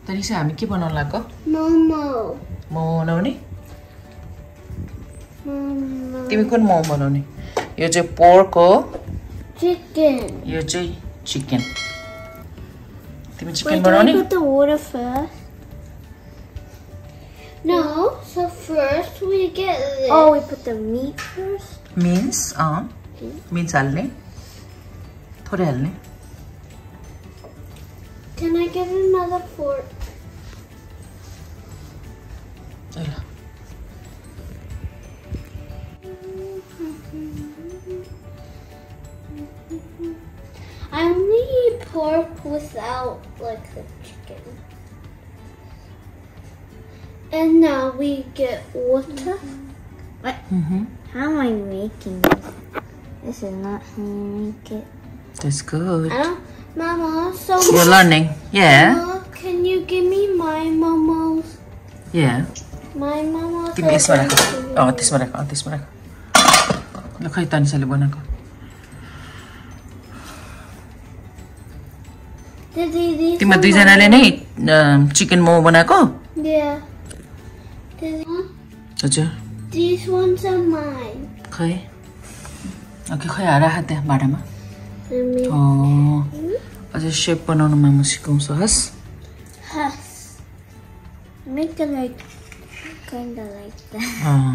तनिसा हामी के बनाउन लाग्यो मोमो बनाउने मोमो तिमी कुन मोमो बनाउने यो चाहिँ पोर्क हो chicken यो चाहिँ चिकन तिमी चिकन बनाउने put the water first no so first we get this oh we put the meat first means हाल्ने थोरै हाल्ने can I get another fork I only eat pork without like the chicken. And now we get water. What? How am I making this? This is not how I make it. That's good. Mama, so you're learning. Yeah. Mama, can you give me my momos? Yeah. My momos. Give me यसमा राख त्यसमा राख ल खै तनिसाले बनाएको तिम्रो दुई जनाले नै चिकन मोमो बनाएको Yeah. हजुर These ones are mine. खै ओके खै राख त्यहाँ भाँडामा अझै शेप बनाउनुमा म सिकाउँछु हस् Make it like kind of like that.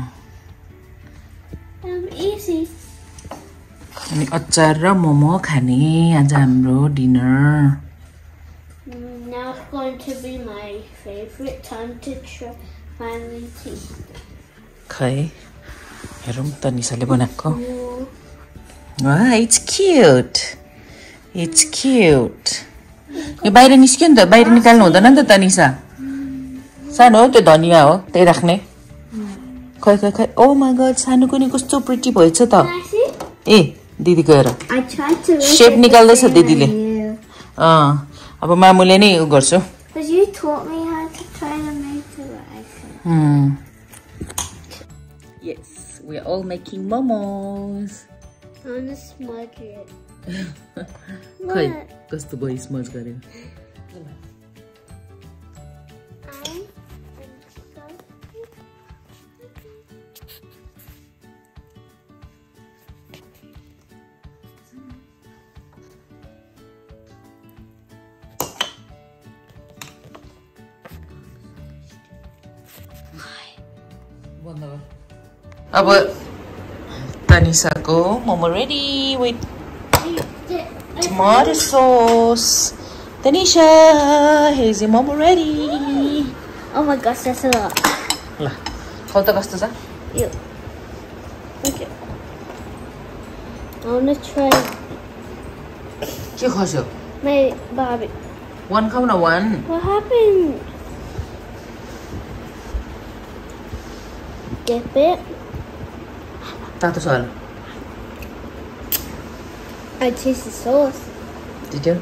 Easy. अनि अचार र मोमो खाने आज हाम्रो dinner Now it's going to be my favorite time to try finally taste it. खै हेरौँ तनिसाले बनाएको वाह इट्स क्यूट यो बाहिर निस्क्यो नि त बाहिर निकाल्नु हुँदैन नि त तनिसा सानो हो त्यो धनिया हो त्यही राख्ने खै ओ माय गॉड सानोको नि कस्तो प्रिटी भएछ त ए दिदीको हेर शेप निकाल्दैछ दिदीले अब मामुले नै उ गर्छु Yes, we are all making momos. I want to smudge it. खै कस्तो भयो स्मज गरे अब तनिसाको momo ready with tomato sauce. Tanisha, here's your momo ready. Oh my gosh, that's a lot. La, how to kasto sa? You. Okay. I wanna try. Ke khasyo? My Bobby. One khau na one. What happened? Dip it. Tato sal. I taste the sauce. Did you?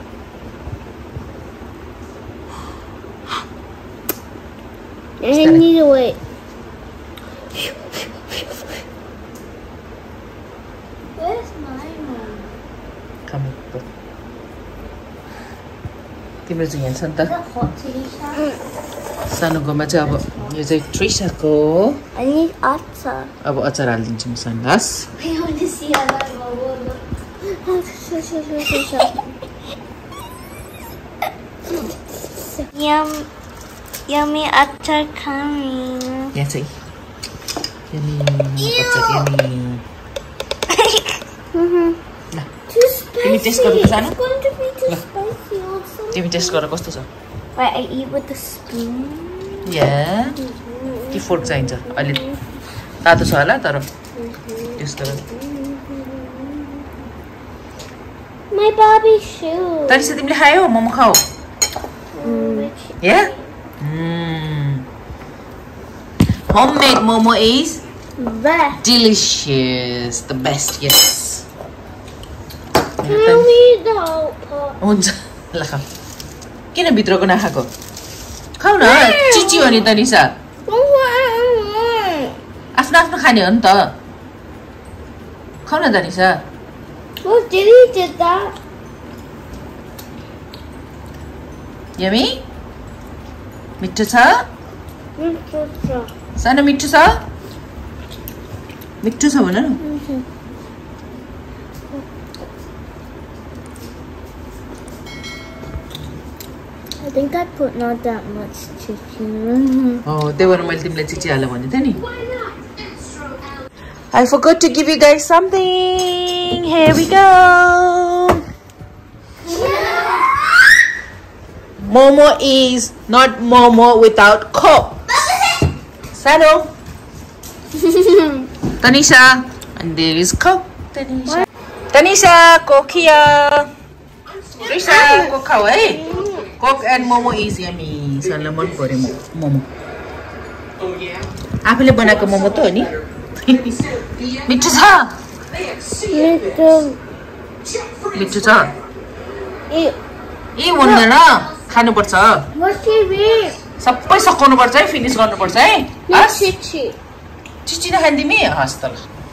I need to wait. Where's my mom? Come here. तिम्रो चाहिँ यहाँ छ नि त सानोकोमा चाहिँ अब यो चाहिँ ट्रिसाको I need acha. अब अचार हालिदिन्छु म सानलास I want to see how that will look. Yummy acha coming. यहाँ चाहिँ यम्मी अचार यम्मी ल Too spicy. तिमी टेस्ट गर्नु त सानो It's going to be too spicy also. तिमी टेस्ट गर कस्तो छ Wait, I eat with the spoon. Yeah. कि फोर्क चाहिन्छ अहिले तातो छ होला तर टेस्ट गर My Barbie shoe. तरिसा तिमीले खायौ मोमो खाऊ Yeah? Homemade momo is Best. delicious. The best, yes. Can we eat the whole pot? हुन्छ ल खाऊ किन भित्रको नखाएको खाऊ न चिची हो नि तनिसा आफ्नो आफ्नो खाने हो नि त खाऊ न तनिसा Well, Dilly did that. Yummy? मिठो छ Mittut. सानो मिठो छ मिठो छ भन न I think I put not that much chicken. त्यही भएर मैले तिमीलाई चिची हाल भने थिए नि I forgot to give you guys something. Here we go. Momo is not Momo without Coke. Sano. Tanisha. And there is Coke. Tanisha. Tanisha, Coke here. Tanisha, Coke how, eh? Coke and Momo is yummy. Salmon for Momo. Oh yeah. आफूले बनाएको मोमो त हो नि मिठो छ मिठो छ ए भन्दैन खानुपर्छ सबै सकाउनुपर्छ है फिनिश गर्नुपर्छ है चिची नखान तिमी हस् त ल